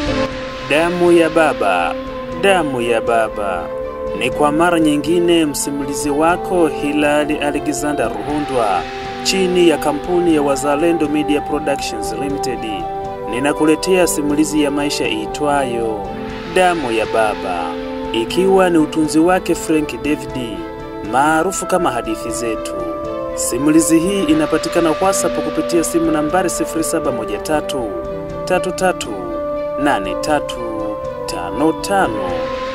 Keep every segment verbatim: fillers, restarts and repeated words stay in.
Damu ya baba, damu ya baba. Ni kwa mara nyingine msimulizi wako Hilali Alexander Ruhundwa chini ya kampuni ya Wazalendo Media Productions Limited. Ninakuletea simulizi ya maisha iitwayo Damu ya Baba, ikiwa ni utunzi wake Frank David maarufu kama Hadithi Zetu. Simulizi hii inapatikana WhatsApp kupitia simu nambari sifuri saba moja tatu tatu tatu nane tatu tano tano.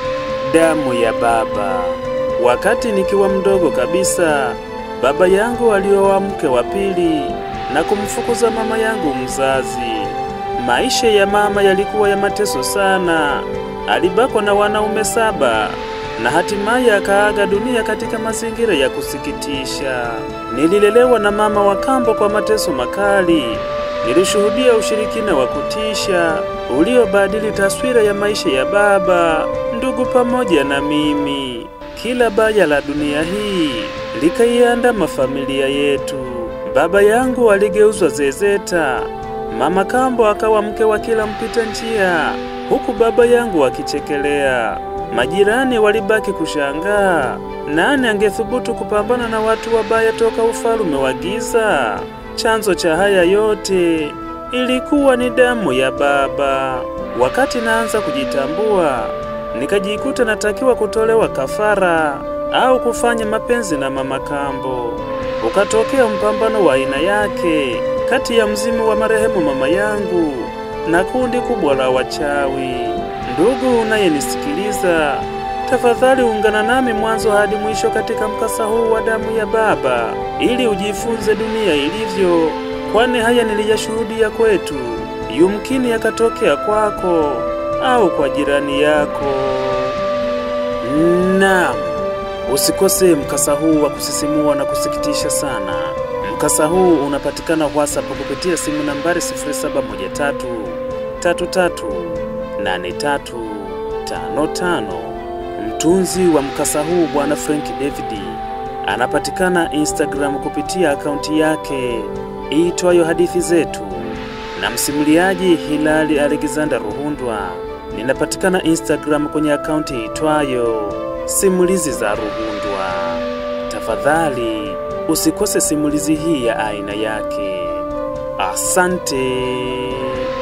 Damu ya baba. Wakati nikiwa mdogo kabisa, baba yangu alioa mke wa pili na kumfukuza mama yangu mzazi. Maisha ya mama yalikuwa ya mateso sana. Alibakwa na wanaume saba na hatimaye akaaga dunia katika mazingira ya kusikitisha. Nililelewa na mama wa kambo kwa mateso makali. Nilishuhudia ushirikina wa kutisha uliobadili taswira ya maisha ya baba, ndugu pamoja na mimi. Kila baya la dunia hii likaiandama familia yetu. Baba yangu aligeuzwa zezeta. Mama kambo akawa mke wa kila mpita njia, huku baba yangu akichekelea. Majirani walibaki kushangaa, nani angethubutu kupambana na watu wabaya toka ufalme wa giza? Chanzo cha haya yote ilikuwa ni damu ya baba. Wakati naanza kujitambua, nikajikuta natakiwa kutolewa kafara au kufanya mapenzi na mama kambo. Ukatokea mpambano wa aina yake kati ya mzimu wa marehemu mama yangu na kundi kubwa la wachawi. Ndugu unayenisikiliza, tafadhali ungana nami mwanzo hadi mwisho katika mkasa huu wa damu ya baba, ili ujifunze dunia ilivyo, kwani haya niliyashuhudia kwetu, yumkini yakatokea kwako au kwa jirani yako. Naam, usikose mkasa huu wa kusisimua na kusikitisha sana. Mkasa huu unapatikana WhatsApp kupitia simu nambari sifuri saba moja tatu tatu tatu nane tatu tano tano. Mtunzi wa mkasa huu Bwana Frank David anapatikana Instagram kupitia akaunti yake iitwayo Hadithi Zetu, na msimuliaji Hilali Alexander Ruhundwa ninapatikana Instagram kwenye akaunti iitwayo Simulizi za Ruhundwa. Tafadhali usikose simulizi hii ya aina yake. Asante.